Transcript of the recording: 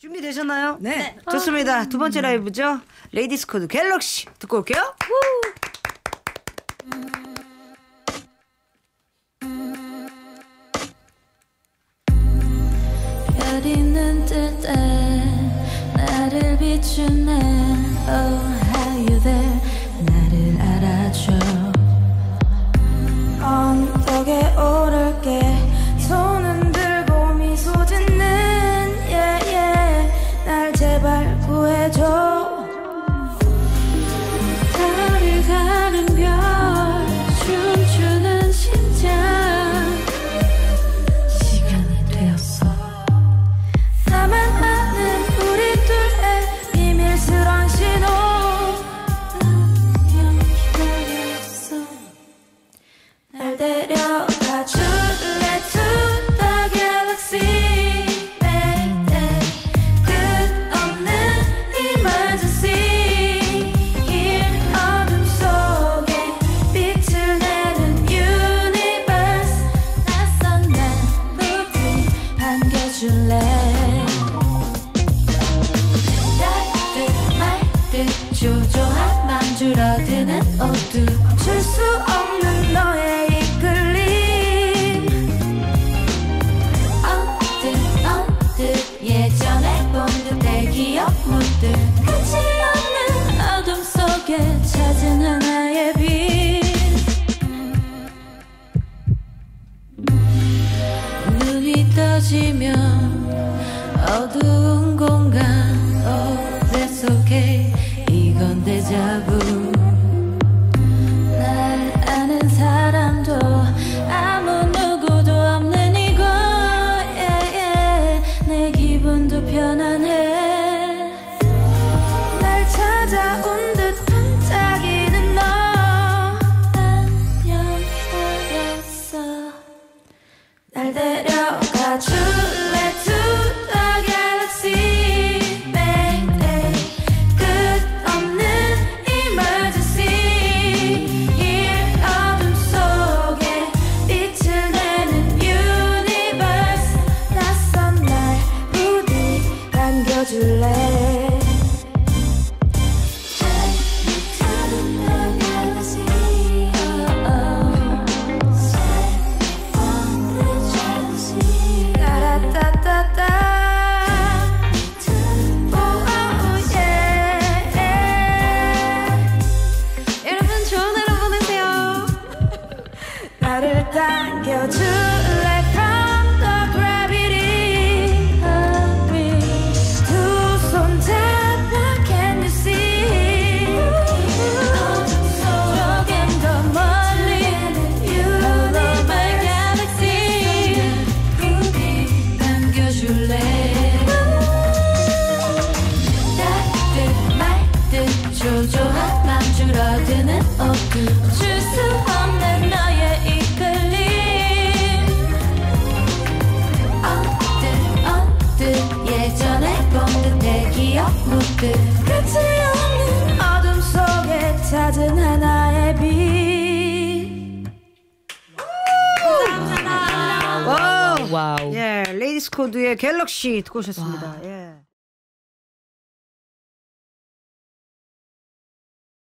준비되셨나요? 네. 좋습니다. 두 번째 라이브죠. 레이디스 코드 갤럭시 듣고 올게요. 별 있는 뜰 때 나를 비추네. Oh, how you there? 나를 알아줘. 언덕에 오를게. 손은 들고 미소 짓는 yeah, yeah. 날 제발 구해줘. 달을 가른 별 춤추는 심장. 시간이 되었어. 나만 아는 우리 둘의 비밀스런 신호. 난 기다렸어. 날 데려가 줄래 to the galaxy. Mayday. 끝없는 emergency. 긴 어둠 속에 빛을 내는 universe. 낯선 날 부디 반겨줄래. 따뜻 말듯 조조한 맘 줄어드는 어둠. 멈출 수 없는 너의 이끌림. 언뜻 예전에 본 듯해 기억 문득. 끝이 없는 어둠 속에 찾은 하나의 빛. 눈이 떠지면 어두운 공간. Oh, that's okay. 이건 데자부. 날 아는 사람도 아무 누구도 없는 이곳. yeah, yeah. 내 기분도 편안해. 날 찾아온 듯 반짝이는 너. 안녕 기다렸어. 날 데려가 줄래 to the galaxy. Mayday. 끝없는 emergency. 긴 어둠 속에 빛을 내는 universe. 낯선 날 부디 반겨줄래. Take me to the galaxy. Oh, oh. Set me on the jealousy. 따라따따따. Oh, oh, yeah. 여러분 좋은 하루 보내세요. 나를 당겨줄래 from the gravity. 두 손 잡아 can you see. 조금 더 멀리 Hello my galaxy. 부디 반겨줄래. 따뜻 말듯 조조한 맘 줄어드는 어둠. 멈출 수 없는 너의 이끌림. 언뜻 예전에 본 듯해 기억 문득. 끝이 없는 어둠 속에 찾은 하나의 빛. 감사합니다. 와우. 와우. 예, 레이디스 코드의 갤럭시 듣고 오셨습니다. 예.